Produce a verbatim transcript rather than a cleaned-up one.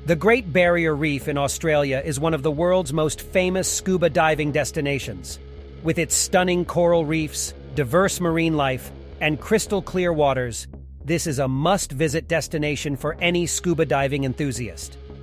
The Great Barrier Reef in Australia is one of the world's most famous scuba diving destinations. With its stunning coral reefs, diverse marine life, and crystal-clear waters, this is a must-visit destination for any scuba diving enthusiast.